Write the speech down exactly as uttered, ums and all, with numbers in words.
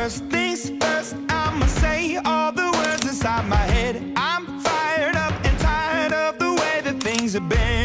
First things first, I'ma say all the words inside my head. I'm fired up and tired of the way that things have been.